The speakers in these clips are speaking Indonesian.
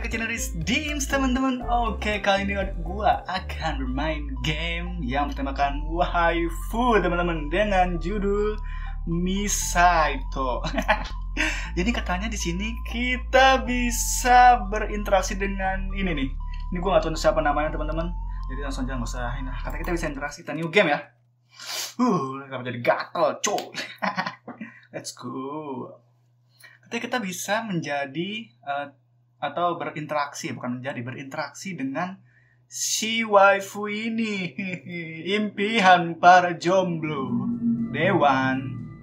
ke channel Dims teman-teman. Oke, kali ini gua akan bermain game yang bertemakan waifu teman-teman, dengan judul Misaito. Jadi katanya di sini kita bisa berinteraksi dengan ini nih. Ini gua nggak tahu siapa namanya teman-teman. Jadi langsung aja nggak usah ini. Kata kita bisa interaksi, kita new game ya. Kenapa jadi gatel, coy. Let's go. Katanya kita bisa menjadi atau berinteraksi, bukan menjadi, berinteraksi dengan si waifu ini. Impian para jomblo Dewan.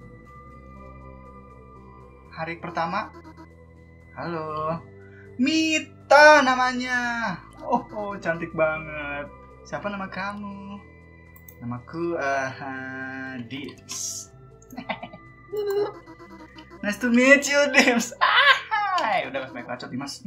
Hari pertama. Halo, Mita namanya. Oh, cantik banget. Siapa nama kamu? Namaku Dims. Nice to meet you, Dims. Udah baik bacot Dimas.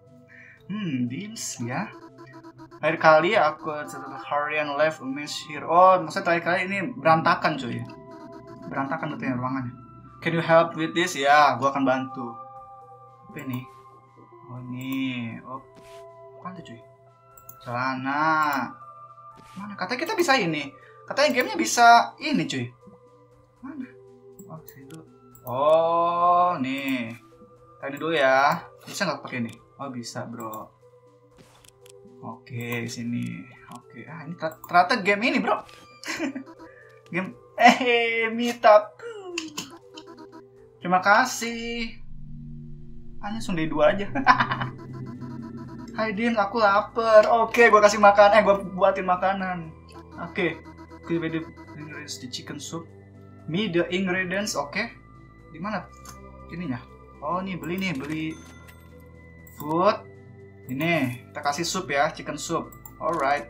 Dims ya. Terakhir kali aku harian live miss here. Oh, maksudnya terakhir kali ini berantakan cuy. Berantakan betul ya ruangannya. Can you help with this? Ya, gua akan bantu. Apa ini? Oh ini. Oh, apa tuh cuy? Celana. Mana? Katanya kita bisa ini. Katanya gamenya bisa ini cuy. Mana? Oh, situ. Oh, nih. Ini dulu ya. Bisa nggak pakai ini? Oh, bisa, bro. Oke, di sini. Oke. Ini ternyata game ini, bro. Game meetup. Terima kasih. Hanya Sunday 2 aja. Hai Dims, aku lapar. Oke, gua kasih makan. Gua buatin makanan. Oke. Give me the ingredients, the chicken soup. Me the ingredients, oke. Di mana ininya? Oh, nih beli food. Ini kita kasih sup ya, chicken soup. Alright.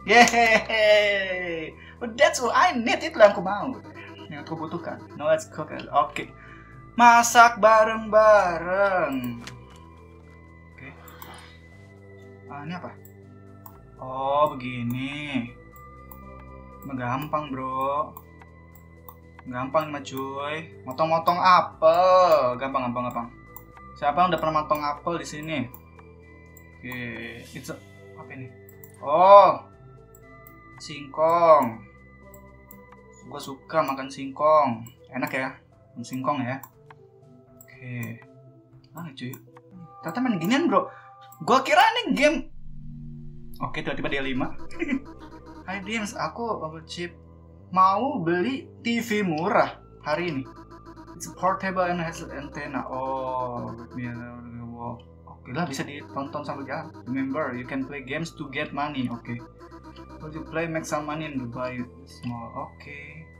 Yeay. Oh, that's what I need. Itu yang aku mau, yang aku butuhkan. Now let's cook it. Oke. Masak bareng-bareng. Oke. Ini apa? Oh, begini. Gampang, bro. Gampang mah cuy. Motong-motong apel. Gampang. Siapa yang udah pernah motong apel di sini? Oke, it's apa ini? Oh, singkong. Gue suka makan singkong. Enak ya, singkong ya. Oke. Cuy. Ternyata main ginian, bro. Gue kira ini game. Oke, tiba-tiba dia 5. Hai Dims, aku chip mau beli TV murah hari ini. It's portable and has antenna. Oh, oke lah, bisa ditonton sambil jalan. Remember, you can play games to get money. Oke. Will you play make some money and buy small? Oke,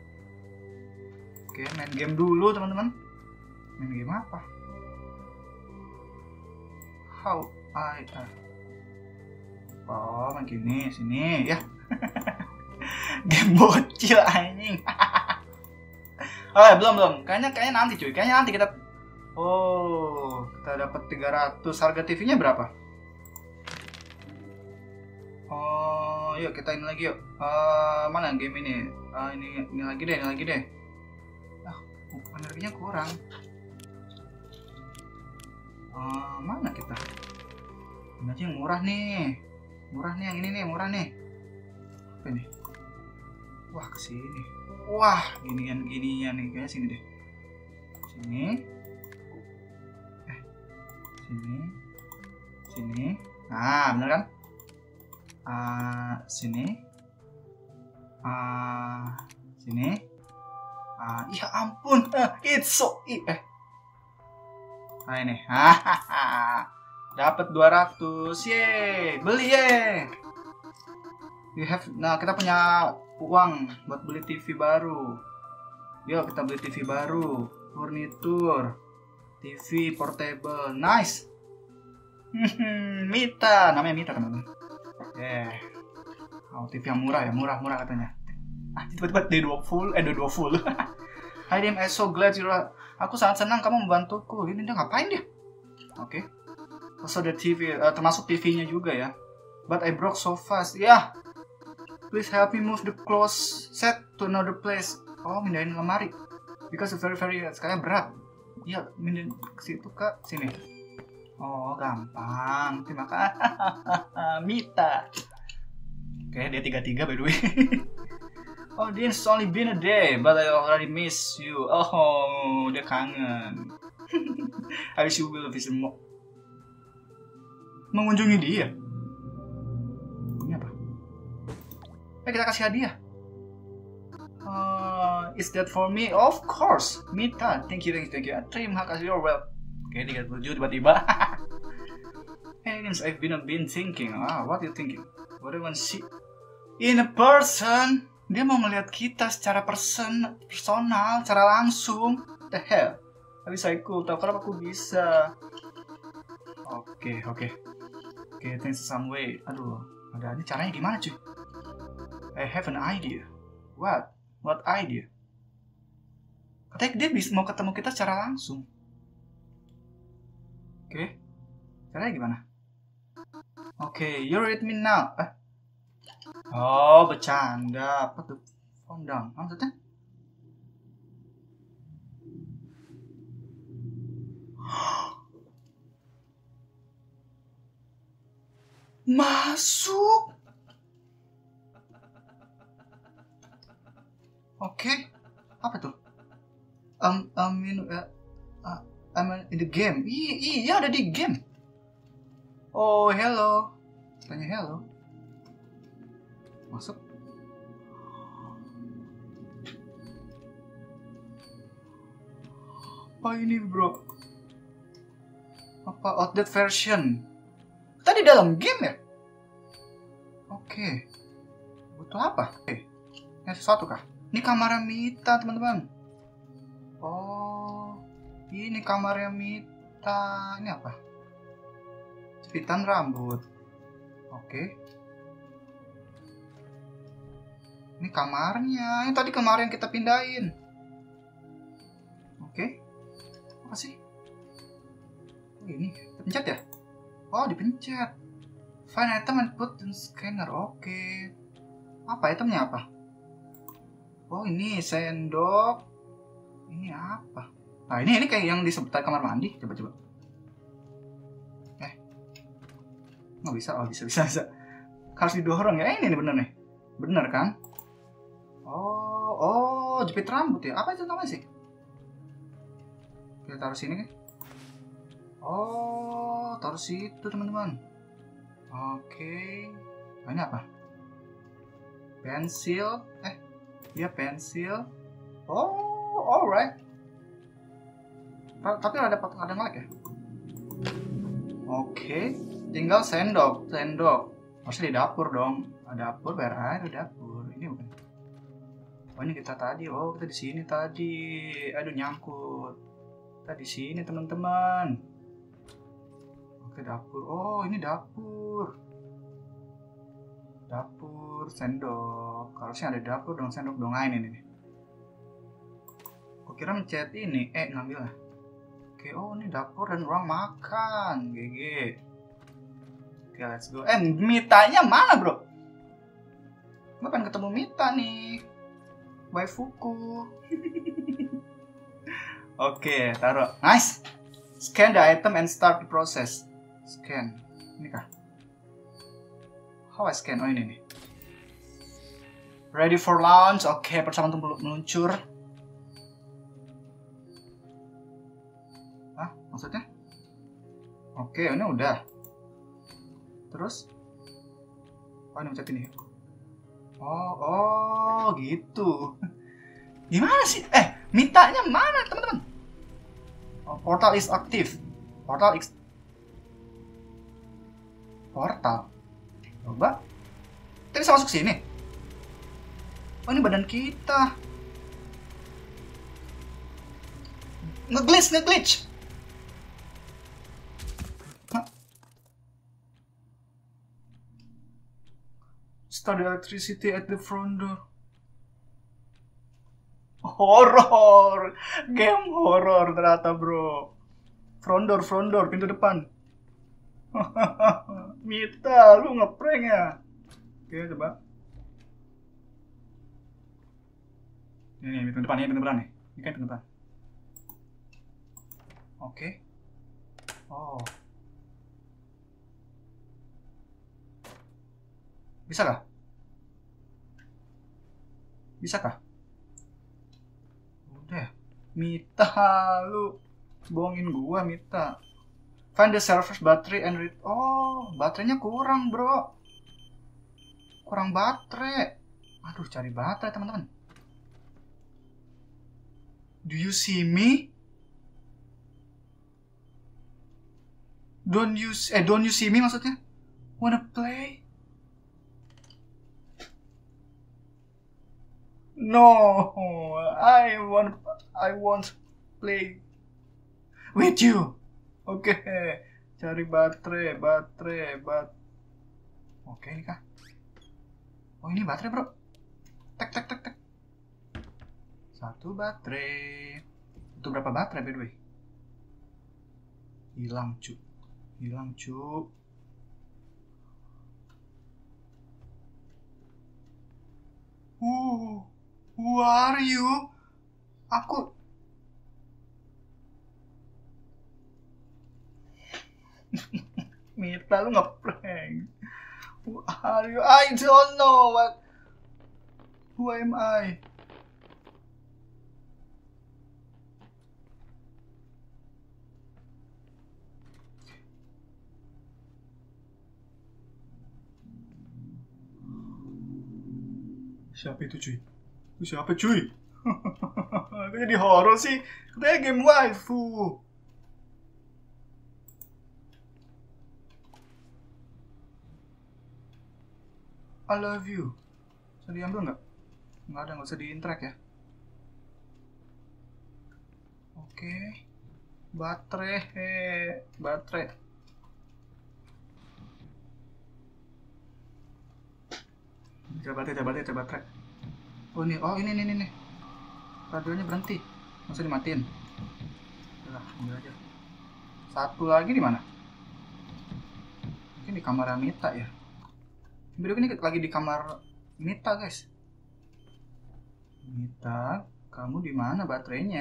main game dulu teman-teman. Main game apa? How I Oh, main gini, sini ya. Game bocil anjing. Belum. Kayaknya nanti cuy. Kayaknya nanti kita. Oh, kita dapat 300. Harga TV-nya berapa? Oh, yuk kita ini lagi yuk. Mana game ini? Ini lagi deh. Energinya kurang. Mana kita? Ini aja yang murah nih. Yang ini nih, murah nih. Apa nih? Wah, kesini. Wah, ginian nih, kayaknya sini deh. Sini. Nah, bener kan? Sini. Sini. Ya ampun. It's so Nah, ini. Dapat 200. Yeay, beli ye. Nah, kita punya uang buat beli TV baru. Yuk kita beli TV baru. Furnitur, TV portable, nice. Mita, namanya Mita teman-teman. TV yang murah ya, murah katanya. Tiba-tiba D2 full. Hai Dim, I'm so glad aku sangat senang kamu membantuku. Ini dia ngapain dia? Oke. Also the TV, termasuk TV-nya juga ya. But I broke so fast. Please help me move the clothes set to another place. Oh, mindahin lemari. Because it's very sekalian berat. Iya, mindahin ke situ ke sini. Oh, gampang. Terima kasih. Mita. Oke, dia 33 by the way. Oh, it's only been a day, but I already miss you. Oh, dia kangen. I wish you will visit more. Mengunjungi dia. Ini apa? Kita kasih hadiah. Is that for me? Of course. Mita, thank you. Terima kasih, you're well. Oke, 37 tiba-tiba. Hey, I've been thinking. What are you thinking? What do you want to see? In a person. Dia mau ngeliat kita secara personal, secara langsung. What the hell? Gak bisa ikut, tau kenapa aku bisa. Oke, thanks some way. Aduh, ini caranya gimana cuy? I have an idea. What idea? Katanya dia mau ketemu kita secara langsung. Oke, caranya gimana? Oke, you read me now. Oh, bercanda. Apa tuh? Kondang. Maksudnya? Masuk. Oke. Apa tuh? I'm in the game. Iya, ada di game. Oh, hello. Tanya hello. Masuk. Apa ini, bro? Apa outdated version? Tadi dalam game ya? Oke. Butuh apa? Sesuatu kah? Ini kamarnya Mita, teman-teman. Oh, ini kamarnya Mita. Ini apa? Jepitan rambut. Oke. Ini kamarnya. Ini tadi kemarin kita pindahin. Oke. Apa sih? Oh, ini dipencet ya? Oh, dipencet. Find item and put in scanner. Oke. Apa itemnya apa? Oh, ini sendok. Ini apa? Nah, ini kayak yang di sebelah kamar mandi. Coba. Nggak bisa. Oh, bisa. Harus didorong ya. Ini nih bener nih. Bener kan? Oh, jepit rambut ya. Apa itu namanya sih? Kita taruh sini kan? Oh, taruh situ teman-teman. Oke. Nah, ini apa? Pensil. Iya pensil. Oh, alright. Tapi ada ngelek ya? Oke. Tinggal sendok. Harusnya di dapur dong. Ada dapur, biar air di dapur. Ini bukan. Oh, ini kita tadi. Oh, kita di sini tadi. Aduh, nyangkut. Kita di sini, teman-teman. Oke, dapur. Oh, ini dapur. Dapur, sendok. Harusnya ada dapur dong, sendok dong. Ini nih. Kok kira mencet ini. Ngambil lah. Oke, oh ini dapur dan ruang makan. GG. Oke, let's go. Mitanya mana, bro? Gue pengen ketemu Mita nih. Waifuku. Oke, taruh. Nice. Scan the item and start the process. Scan. Ini kah? How I scan? Oh, ini nih. Ready for launch. Oke, persiapan untuk meluncur. Hah? Maksudnya? Oke, ini udah. Terus? Oh, ini mencet ini. Oh, gitu. Gimana sih? Mitanya mana, teman-teman? Oh, portal is active. Portal. Coba. Kita bisa masuk sini. Oh, ini badan kita. Nge-glitch. Start the electricity at the front door. Horror. Game horror ternyata, bro. Front door, pintu depan. Mita, lu ngeprank ya? Oke, coba. Ini pintu depan nih. Ini kan pintu depan. Oke. Oh. Bisa kah? Bisa kah? Udah. Mita, lu bohongin gua, Mita. Find the server's battery and read. Oh, baterainya kurang, bro. Kurang baterai. Aduh, cari baterai, teman-teman. Do you see me? Don't you see me maksudnya? Wanna play? No, I want play with you. Oke, cari baterai. Oke, ini kah? Oh, ini baterai, bro. Tek. 1 baterai. Itu berapa baterai, by the way? Hilang, cu. Who are you? Aku Mita, lu nge-prank. Who are you? I don't know what. Who am I? Siapa itu, cuy? Itu siapa, cuy? Kok jadi horor sih? Katanya game waifu. I love you. Bisa diambil nggak? Nggak ada, nggak usah di-interact ya. Oke. Baterai. Coba baterai. Oh ini. Radionya berhenti. Masa dimatiin? Udah, ambil aja. Satu lagi di mana? Mungkin di kamar Mita ya. Video ini lagi di kamar Mita, guys. Mita, kamu di mana baterainya?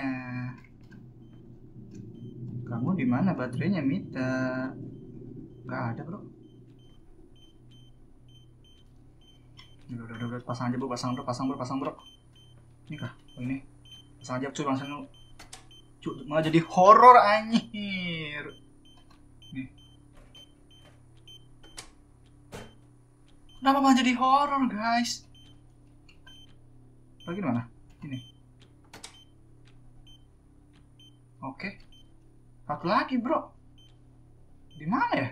Mita? Gak ada, bro. Udah, pasang aja, bro. Pasang, bro. Ini kah? Oh, ini. Pasang aja, cuy, langsung dulu. Cuy, malah jadi horor, anjir. Nih. Kenapa malah jadi horor, guys? Lagi di mana? Ini. Oke. Satu lagi, bro. Di mana ya?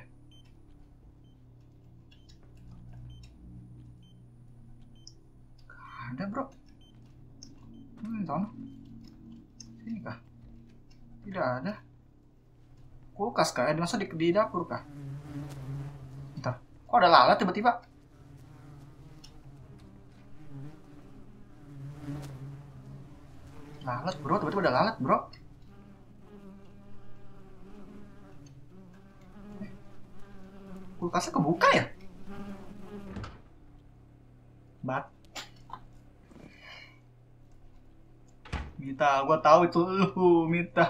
Gak ada, bro. Tahu? Sini kah? Tidak ada. Kulkas kah? Masa di dapur kah? Bentar. Kok ada lalat tiba-tiba? Lalat, bro. Tiba-tiba ada lalat, bro. Kulkasnya kebuka ya? Mita, gua tahu itu lu, Mita.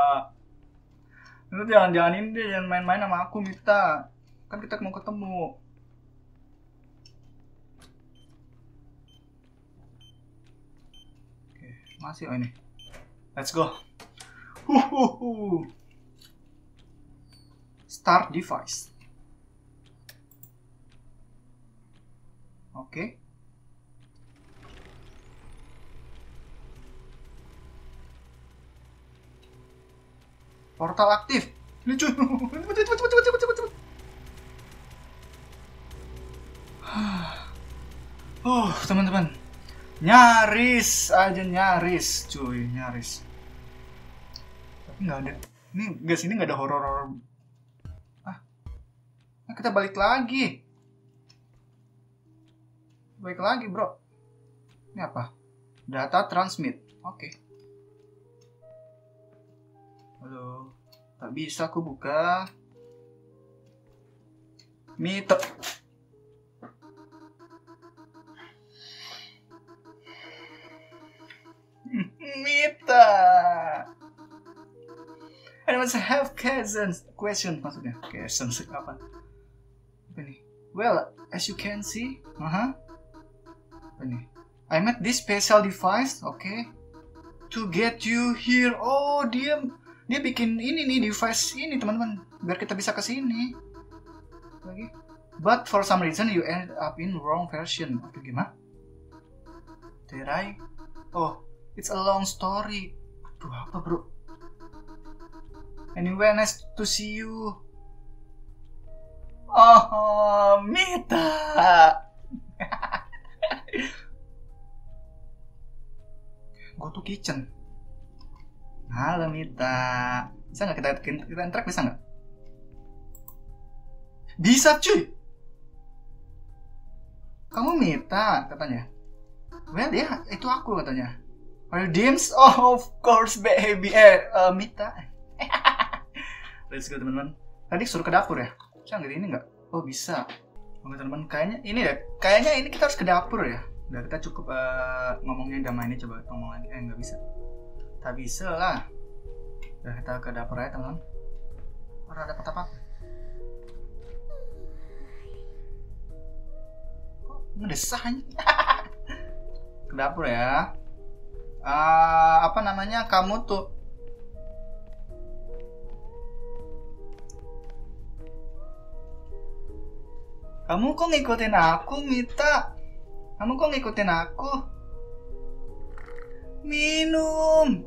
Lu jangan ini deh, jangan main-main sama aku, Mita. Kan kita mau ketemu. Oke, masih ini. Let's go. Start device. Oke. Portal aktif. Ini cuy. Cepet. Teman-teman. Nyaris, cuy, nyaris. Tapi nggak ada. Ini guys, ini nggak ada horor. Nah, kita balik lagi. Bro. Ini apa? Data transmit. Oke. Halo. Tak bisa aku buka. Mita. I want to have questions maksudnya. Questions apa? Apa nih? Well, as you can see, apa nih? I made this special device, okay, to get you here. Oh, dia bikin ini nih device ini teman-teman, biar kita bisa ke sini. Lagi. But for some reason you ended up in wrong version. Oke, gimana? Did I? Oh, it's a long story. Aduh, apa bro? Anyway, nice to see you. Oh, Mita. Go to kitchen. Halo Mita. Bisa nggak kita interact, bisa nggak? Bisa cuy. Kamu Mita katanya. Well ya, itu aku katanya. Are you Dims? Oh, of course baby. Mita. Let's go teman-teman. Tadi suruh ke dapur ya? Bisa nggak ini nggak? Oh bisa. Oke teman-teman, kayaknya ini kita harus ke dapur ya. Udah kita cukup ngomongnya damai ini, coba ngomong lagi. Nggak bisa. Tak bisa lah. Udah kita ke dapur aja teman-teman. Orang ada apa-apa? Kok ngedesah aja? Ke dapur ya. Apa namanya, kamu tuh kamu kok ngikutin aku, Mita? Kamu kok ngikutin aku? Minum.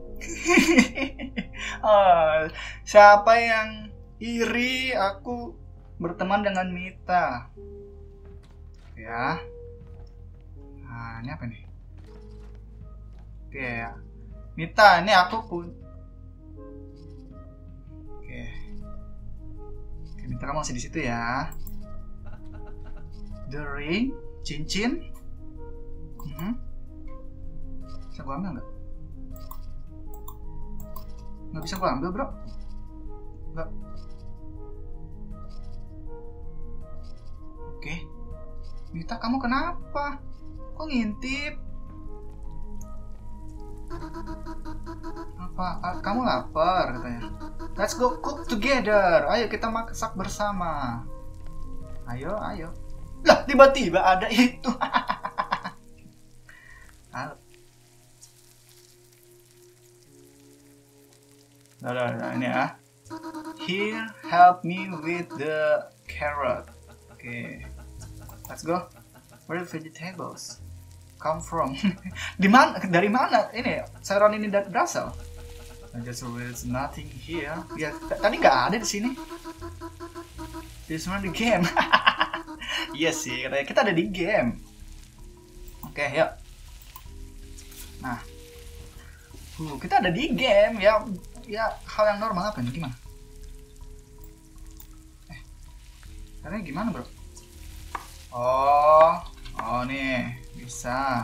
Siapa yang iri aku berteman dengan Mita? Ya. Nah, ini apa nih? Oke ya. Mita, ini aku pun. Oke. Mita, kamu masih di situ ya. The ring, cincin. Bisa gua ambil nggak? Nggak bisa gua ambil bro. Nggak. Oke. Mita, kamu kenapa? Kok ngintip? Apa? Kamu lapar katanya. Let's go cook together. Ayo kita masak bersama. Ayo. Lah, tiba-tiba ada itu. Nah, ini ya. Here, help me with the carrot. Okay. Let's go. Where the vegetables come from? Dari mana ini sayuran ini berasal? I just realized nothing here. Ya, tadi nggak ada di sini. This one the game. Iya sih, katanya kita ada di game. Oke, yuk. Nah, kita ada di game ya. Ya, hal yang normal apa nih? Gimana? Caranya gimana bro? Oh nih bisa.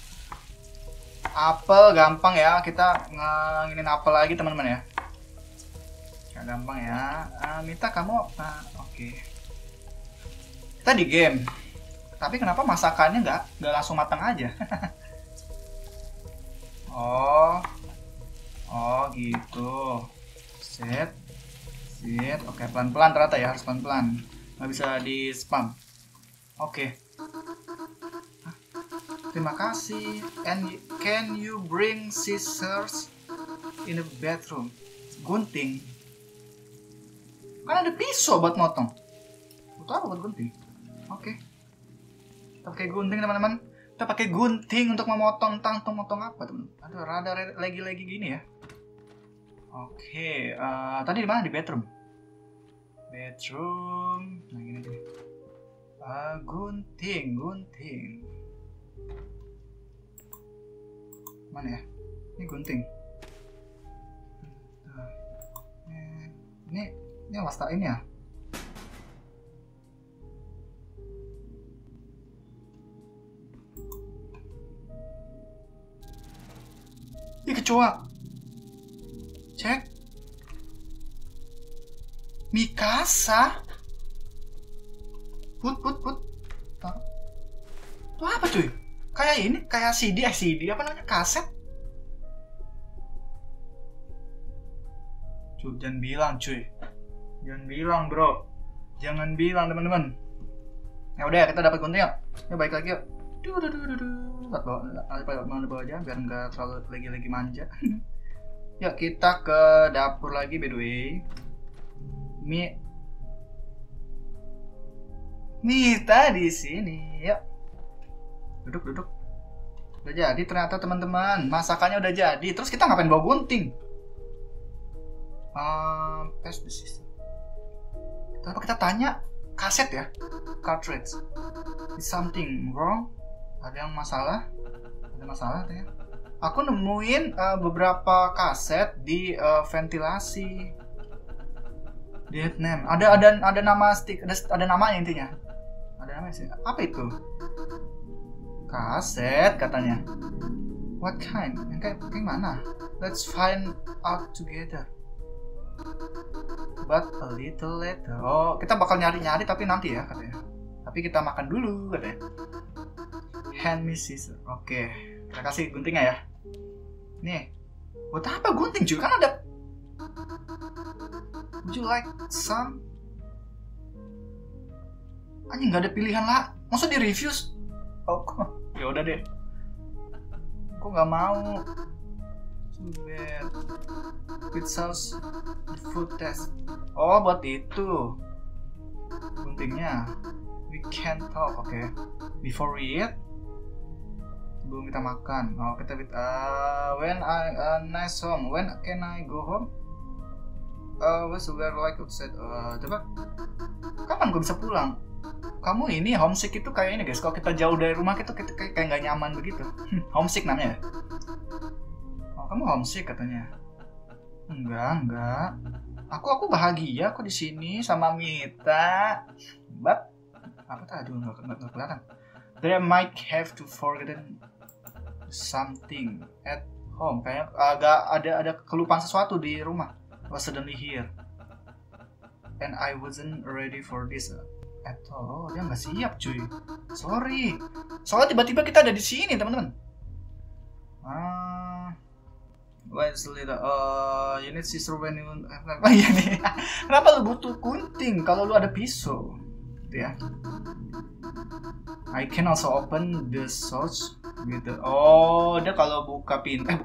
Apel gampang ya, kita nginin apel lagi teman-teman ya. Gak gampang ya. Mita kamu, oke. Kita di game. Tapi kenapa masakannya nggak langsung matang aja? Oh gitu. Set. Oke, pelan-pelan ternyata ya, harus pelan-pelan. Nggak bisa di spam. Oke. Terima kasih. And can you bring scissors in the bedroom? Gunting. Kan ada pisau buat motong. Butuh apa buat gunting? Oke. Kita pakai gunting teman-teman. Kita pakai gunting untuk memotong motong apa teman? Aduh, rada lagi gini ya. Oke. Tadi di mana? Di bedroom. Nah gini deh. Gunting. Mana ya? Ini gunting. Ini wasta ini ya. Ini kecoa. Cek. Mikasa. Put. Itu apa cuy? Kayak ini, kayak CD apa namanya? Kaset. Cuy, jangan bilang cuy. Jangan bilang bro. Jangan bilang teman-teman. Ya udah, kita dapat gunting yuk. Yuk balik lagi yuk. Bawa aja biar nggak terlalu lagi manja. Yuk kita ke dapur lagi by the way. Mita di sini. Yuk. Duduk. Udah jadi ternyata teman-teman. Masakannya udah jadi. Terus kita ngapain bawa gunting? Pass the system. Kenapa kita tanya kaset ya? Cartridge. Is something wrong? Ada yang masalah? Ada masalah ya? Aku nemuin beberapa kaset di ventilasi. Dead name. Ada nama stick, ada namanya intinya. Ada namanya sih. Apa itu? Kaset katanya. What kind? Yang kayak mana? Let's find out together. But a little later. Oh, kita bakal nyari-nyari tapi nanti ya katanya. Tapi kita makan dulu katanya. Hand me scissors. Oke, kita kasih guntingnya ya. Nih, buat apa gunting cuy? Kan ada. Would you like some? Anjing nggak ada pilihan lah. Masa di reviews? Oh, ya udah deh. Kok nggak mau? Too bad. It sounds food test. Oh, buat itu guntingnya. We can talk, okay? Before we eat, sebelum kita makan. Oh, kita when I nice home. When can I go home? Where's like outside? Coba. Kapan gue bisa pulang? Kamu ini homesick itu kayak ini guys. Kalau kita jauh dari rumah kita kayak nggak nyaman begitu. Homesick namanya. Oh, kamu homesick katanya. Enggak. Aku bahagia kok di sini sama Mita. But apa tadi nggak kelihatan. They might have to forgotten something at home. Kayak agak ada kelupaan sesuatu di rumah. Was suddenly here. And I wasn't ready for this at all. Oh, dia nggak siap cuy. Sorry. Soalnya tiba-tiba kita ada di sini teman-teman. Wait a little. You need scissor when you. Iya nih. Kenapa lu butuh gunting kalau lu ada pisau? Gitu ya. I can also open the sauce gitu. Oh, dia kalau buka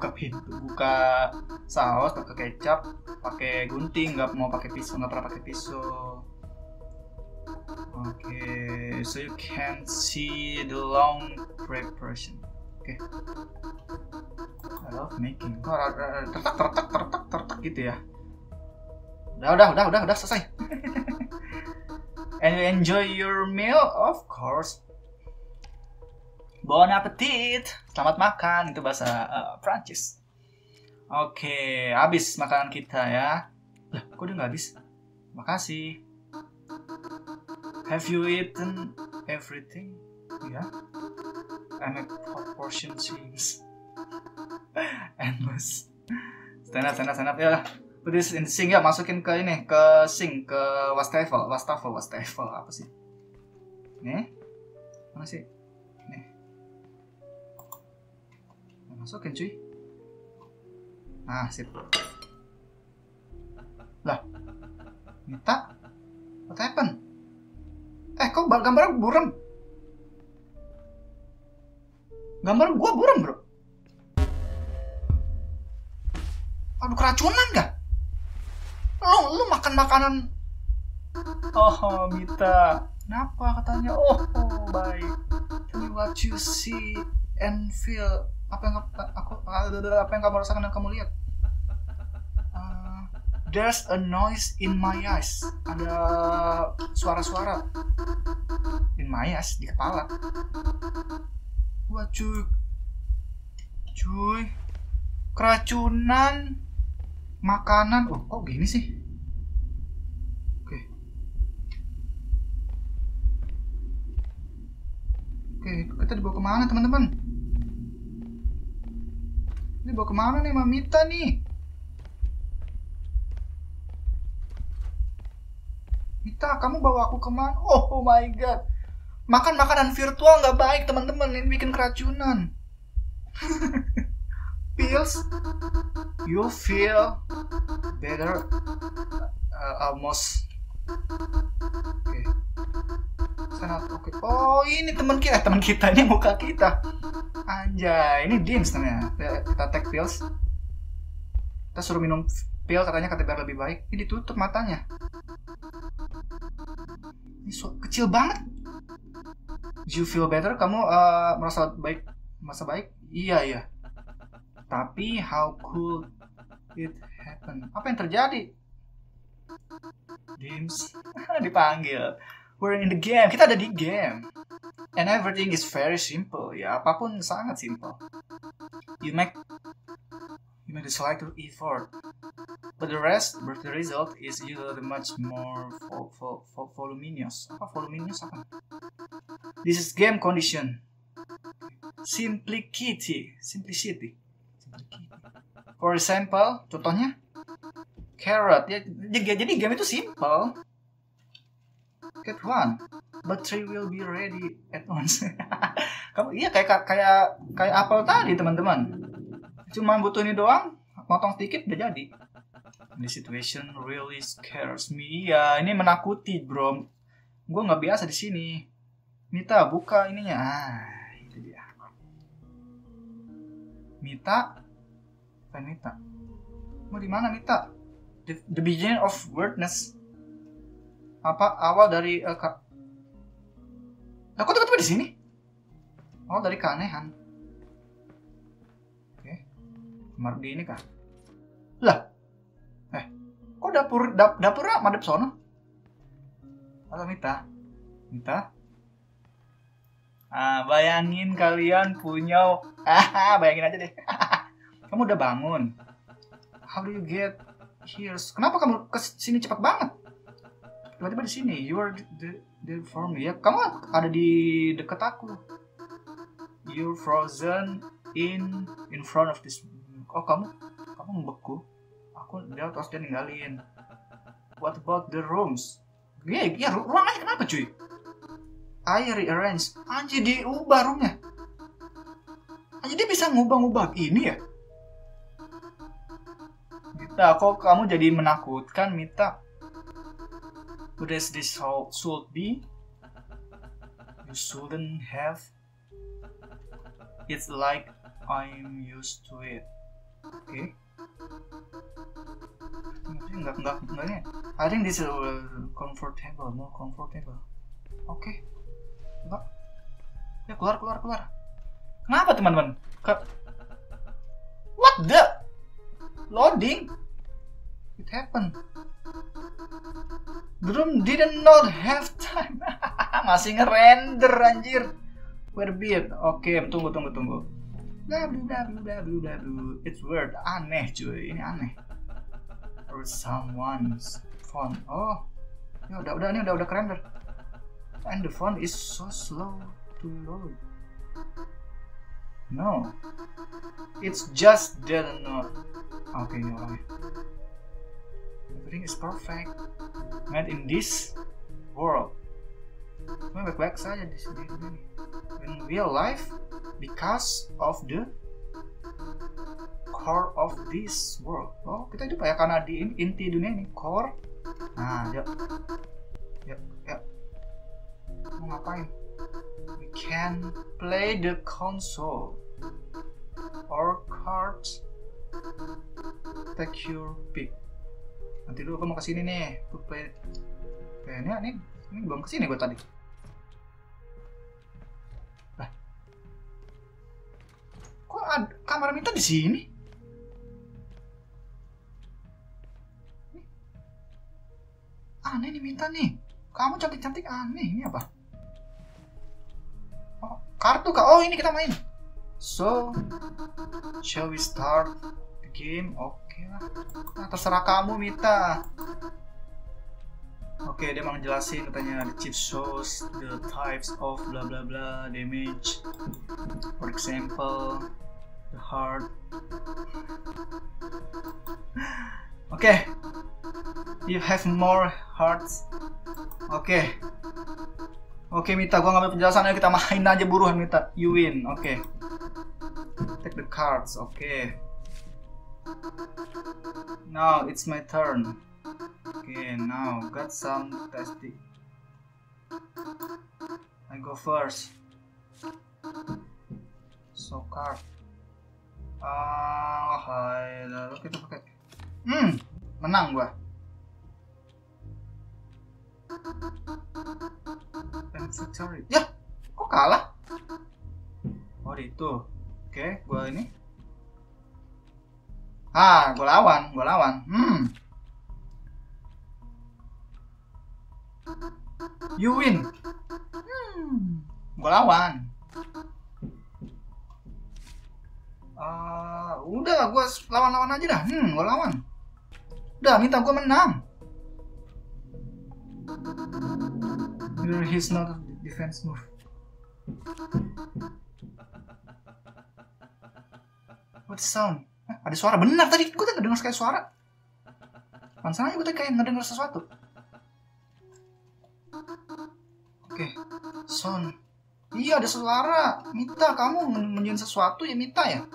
saus pakai kecap, pakai gunting, nggak mau pakai pisau, nggak pernah pakai pisau. Okay, so you can see the long preparation. Okay. I love making. Tertak gitu ya. Udah selesai. And you enjoy your meal, of course. Bon appetit. Selamat makan, itu bahasa Prancis. Oke, habis makanan kita ya. Lah, kok udah nggak habis? Makasih. Have you eaten everything? Yeah. I make portion seems endless. Stand up ya. Put this in sink ya, masukin ke ini, ke sink, ke wastafel apa sih? Nih, mana sih? Nih, masukin cuy. Nah, sip. Lah, Mita, what happened? Kok gambar buram? Gambar gua buram bro. Aduh, keracunan gak? Lu makan makanan. Oh, Mita. Kenapa katanya? Oh, baik. Tell me what you see and feel. Apa yang kamu rasakan dan kamu lihat? There's a noise in my eyes. Ada suara-suara in my eyes, di kepala. Wah cuy, keracunan makanan. Oh, kok gini sih? Oke, kita dibawa kemana teman-teman? Dibawa kemana nih Mamita nih? Mita, kamu bawa aku kemana? Oh my god. Makan makanan virtual nggak baik teman-teman, ini bikin keracunan. Pills, you feel better almost. Oke. cannot. Oke. Oh, ini teman kita ini muka kita. Anjay, ini Dims namanya. Kita take pills. Kita suruh minum pil katanya biar lebih baik. Ini ditutup matanya. Ini kecil banget. Do you feel better? Kamu merasa baik? Iya. Tapi how could it happen? Apa yang terjadi? Dims dipanggil. We're in the game. Kita ada di game. And everything is very simple. Ya, apapun sangat simple. You make the selective effort. But the result is usually much more voluminous. Apa voluminous apa? This is game condition. Simplicity. For example, contohnya carrot. Ya, jadi game itu simple. Get one, but three will be ready at once. Kamu iya kayak apel tadi teman-teman. Cuma butuh ini doang, potong sedikit udah jadi. This situation really scares me. Iya, ini menakuti, bro. Gue nggak biasa di sini. Mita, buka ininya. Itu dia. Mita. Mau di mana Mita? The beginning of weirdness. Apa awal dari kok tiba-tiba di sini? Awal dari keanehan. Oke. Kamar di ini kah? Lah. Kok dapurnya madep sono? Halo Mita. Bayangin kalian punya bayangin aja deh. Kamu udah bangun. How do you get here? Kenapa kamu ke sini cepat banget? Tiba-tiba di sini. You are there for me. Ya, kamu ada di dekat aku. You're frozen in front of this. Oh, kamu membeku. Dia ninggalin. What about the rooms? Ya ruangannya kenapa cuy? I rearrange. Anjir, diubah roomnya. Anjir, dia bisa ngubah-ngubah ini ya? Mita, kok kamu jadi menakutkan, Mita? What does this should be? You shouldn't have. It's like I'm used to it. Okay. Enggak nih. I think this is more comfortable. Oke. Coba. Ya keluar. Kenapa teman-teman? What the? Loading? It happened. The room didn't not have time. Masih ngerender anjir. Where bit? Oke, tunggu. Bla. It's weird. Aneh cuy, ini aneh. Or someone's phone. Oh. Ya udah kerender. And the phone is so slow to load. No. It's just dead note. Oke, ini orangnya. Everything is perfect. Made in this world. Cuma baik-baik saja di sini. In real life, because of the core of this world. Oh, kita hidup ya karena di inti dunia ini core. Nah, yuk. Mau ngapain? We can play the console or cards. Take your pick. Nanti dulu aku mau kesini nih. Play. Kayaknya ini belum kesini gue tadi. Lah. Kok ada kamar Mita di sini? Aneh nih Mita nih. Kamu cantik-cantik aneh. Ini apa? Oh, kartu kah? Oh, ini kita main. So, shall we start the game? Oke lah. Nah, terserah kamu Mita. Oke, dia mau ngejelasin katanya the chip shows the types of blah blah blah damage. For example, the heart. Oke. You have more hearts. Oke Mita, gua ngambil penjelasan aja, kita main aja buruan Mita. You win. Oke. Take the cards. Oke. Now it's my turn. Now got some testing. I go first. So card. Hai, lalu kita pakai. Menang gua. Victory. Ya, kok kalah? Oh itu. Oke, gua ini. Gua lawan. You win. Gua lawan. Udah, gue lawan aja dah. Gue lawan. Udah, minta gue menang. He's not a defense move. What sound? Ada suara. Benar tadi gue tadi dengar kayak suara. Pansannya gue tadi kayak ngedengar sesuatu. Oke, sound. Iya, ada suara. Mita, kamu menunjukin sesuatu ya, Mita ya?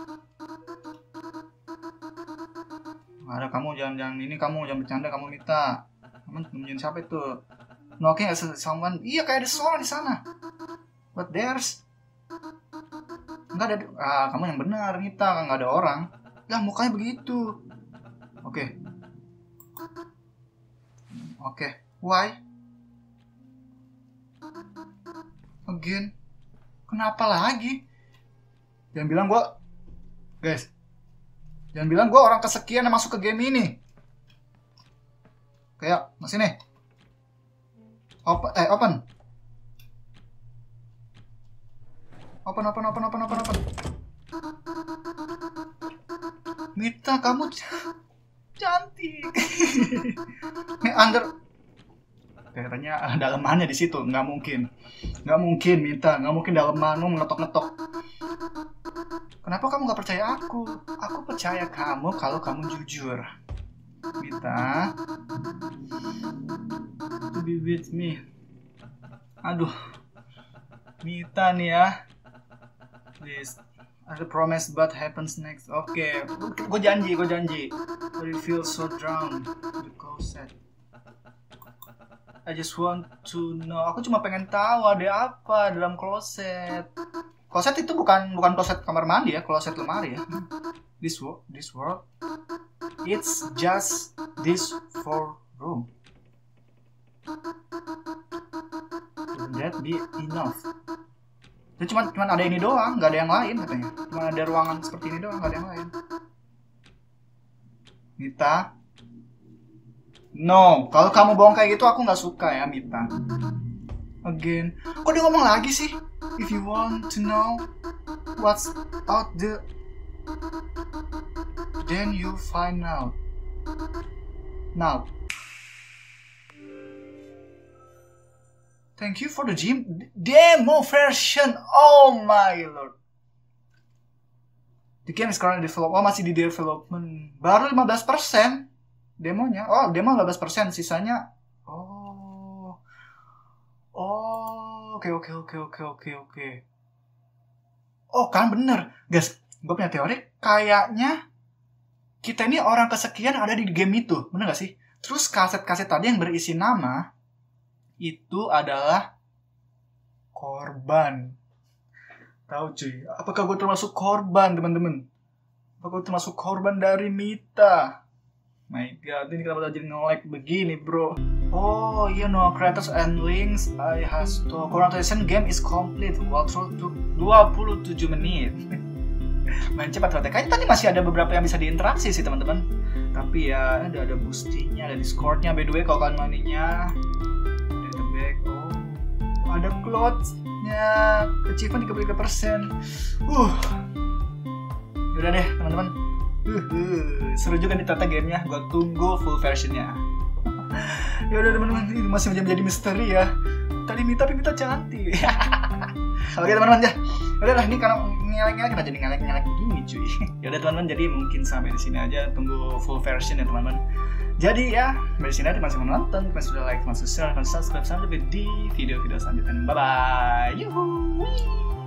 Ada, kamu jangan ini, kamu jangan bercanda, kamu Mita. Kamu menunjukin siapa itu? Knocking as someone. Iya, kayak ada suara di sana. But there's enggak ada. Kamu yang benar, Mita, nggak ada orang. Ya, mukanya begitu. Oke. Why? Again. Kenapa lagi? Jangan bilang gue orang kesekian yang masuk ke game ini. Kayak masih nih. Open. Mita, kamu cantik. Under. Katanya dalemannya di situ, nggak mungkin Mita, nggak mungkin dalemanmu mengetok-ngetok. Kenapa kamu nggak percaya aku? Aku percaya kamu kalau kamu jujur, Mita. To be with me. Aduh, Mita nih ya. Please, I promise what happens next. Oke, gue janji. But it feels so drowned in the closet. I just want to know. Aku cuma pengen tahu ada apa dalam kloset. Kloset itu bukan kloset kamar mandi ya, kloset lemari ya. This world, it's just this 4 room. Would that be enough? Itu cuma ada ini doang, nggak ada yang lain katanya. Cuma ada ruangan seperti ini doang, nggak ada yang lain. Mita. No, kalau kamu bohong kayak gitu aku nggak suka ya, Mita. Again, kok dia ngomong lagi sih? If you want to know what's out there, then you find out. Now, thank you for the demo version. Oh my lord. The game is currently developed. Oh, masih di development. Baru 15%. Demonya, demo 15%, sisanya, oke. Oh, kan bener, guys, gue punya teori, kayaknya kita ini orang kesekian ada di game itu, bener gak sih? Terus kaset-kaset tadi yang berisi nama, itu adalah korban. Tahu cuy, apakah gue termasuk korban, teman-teman? Apakah gue termasuk korban dari Mita? My god, ini kenapa jadi nge-lag begini, bro? Oh, no creators and links I has to. Congratulations, game is complete. Walkthrough 27 menit. Main cepat ternyata. Kayaknya tadi masih ada beberapa yang bisa diinteraksi sih, teman-teman. Tapi ya, ada boostingnya, ada Discordnya. By the way, kalau kalian maninya, ada back. Ada clothes-nya. Achievement 33%. Yaudah deh, teman-teman. Seru juga nih ternyata gamenya. Gue tunggu full versionnya. Ya udah teman-teman, ini masih menjadi misteri ya. Tadi Mita cantik. Oke teman-teman ya. Udah lah, ini karena ngelek-ngelek kita jadi ngelek-ngelek begini cuy. Ya udah teman-teman, jadi mungkin sampai di sini aja, tunggu full version ya teman-teman. Jadi ya, dari sini aja masih menonton, kalian sudah like, masih share, dan subscribe, sampai di video-video selanjutnya. Bye bye. Yuhuu.